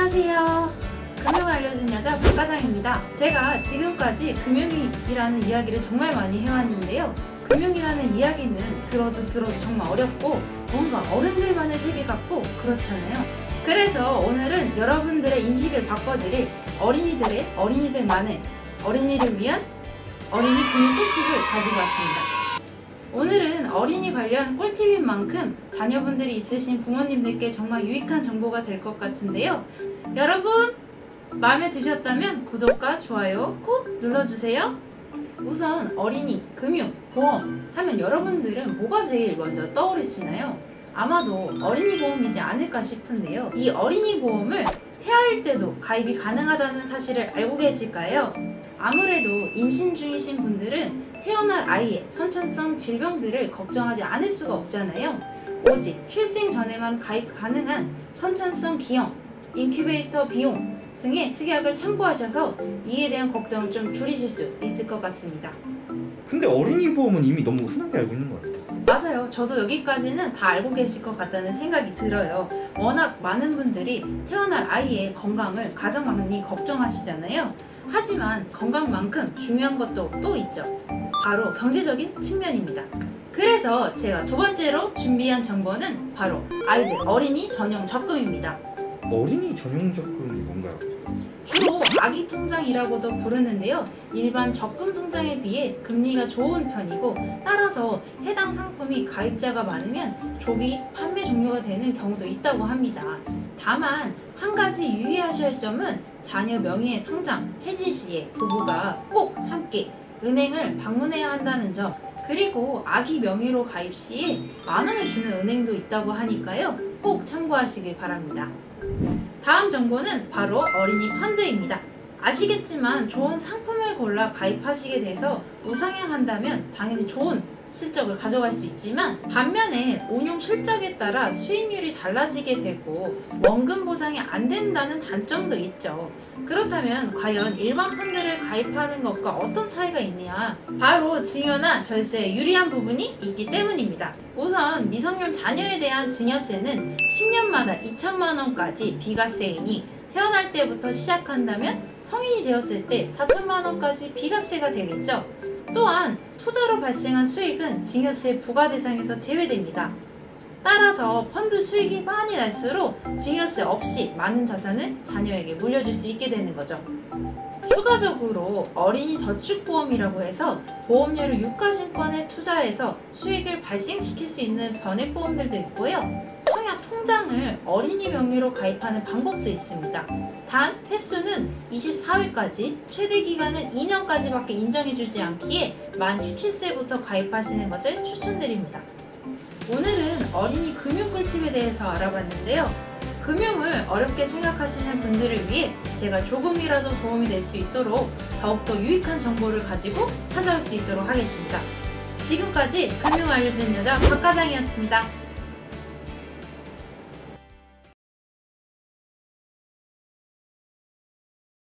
안녕하세요. 금융을 알려준 여자 박과장입니다. 제가 지금까지 금융이라는 이야기를 정말 많이 해왔는데요. 금융이라는 이야기는 들어도 정말 어렵고 뭔가 어른들만의 세계 같고 그렇잖아요. 그래서 오늘은 여러분들의 인식을 바꿔드릴 어린이들만의 어린이를 위한 어린이 금융 꿀팁을 가지고 왔습니다. 오늘은 어린이 관련 꿀팁인 만큼 자녀분들이 있으신 부모님들께 정말 유익한 정보가 될 것 같은데요. 여러분 마음에 드셨다면 구독과 좋아요 꾹 눌러주세요. 우선 어린이, 금융, 보험 하면 여러분들은 뭐가 제일 먼저 떠오르시나요? 아마도 어린이 보험이지 않을까 싶은데요. 이 어린이 보험을 태아일 때도 가입이 가능하다는 사실을 알고 계실까요? 아무래도 임신 중이신 분들은 태어날 아이의 선천성 질병들을 걱정하지 않을 수가 없잖아요. 오직 출생 전에만 가입 가능한 선천성 기형, 인큐베이터 비용 등의 특약을 참고하셔서 이에 대한 걱정을 좀 줄이실 수 있을 것 같습니다. 근데 어린이 보험은 이미 너무 흔하게 알고 있는 것 같아요. 맞아요. 저도 여기까지는 다 알고 계실 것 같다는 생각이 들어요. 워낙 많은 분들이 태어날 아이의 건강을 가장 많이 걱정하시잖아요. 하지만 건강만큼 중요한 것도 또 있죠. 바로 경제적인 측면입니다. 그래서 제가 두 번째로 준비한 정보는 바로 어린이 전용 적금입니다. 어린이 전용 적금이 뭔가요? 주로 아기 통장이라고도 부르는데요. 일반 적금 통장에 비해 금리가 좋은 편이고 따라서 해당 상품이 가입자가 많으면 조기 판매 종료가 되는 경우도 있다고 합니다. 다만 한 가지 유의하셔야 할 점은 자녀 명의의 통장 해지 시에 부부가 꼭 함께 은행을 방문해야 한다는 점, 그리고 아기 명의로 가입 시에 10,000원을 주는 은행도 있다고 하니까요. 꼭 참고하시길 바랍니다. 다음 정보는 바로 어린이 펀드입니다. 아시겠지만 좋은 상품을 골라 가입하시게 돼서 우상향한다면 당연히 좋은 실적을 가져갈 수 있지만 반면에 운용 실적에 따라 수익률이 달라지게 되고 원금 보장이 안 된다는 단점도 있죠. 그렇다면 과연 일반 펀드를 가입하는 것과 어떤 차이가 있냐? 바로 증여나 절세에 유리한 부분이 있기 때문입니다. 우선 미성년 자녀에 대한 증여세는 10년마다 2천만 원까지 비과세이니 태어날 때부터 시작한다면 성인이 되었을 때 4천만 원까지 비과세가 되겠죠. 또한 투자로 발생한 수익은 증여세 부과 대상에서 제외됩니다. 따라서 펀드 수익이 많이 날수록 증여세 없이 많은 자산을 자녀에게 물려줄 수 있게 되는 거죠. 추가적으로 어린이 저축보험이라고 해서 보험료를 유가증권에 투자해서 수익을 발생시킬 수 있는 변액보험들도 있고요. 청약 통장을 어린이 명의로 가입하는 방법도 있습니다. 단 횟수는 24회까지, 최대 기간은 2년까지밖에 인정해주지 않기에 만 17세부터 가입하시는 것을 추천드립니다. 오늘은 어린이 금융 꿀팁에 대해서 알아봤는데요. 금융을 어렵게 생각하시는 분들을 위해 제가 조금이라도 도움이 될 수 있도록 더욱더 유익한 정보를 가지고 찾아올 수 있도록 하겠습니다. 지금까지 금융 알려준 여자 박과장이었습니다.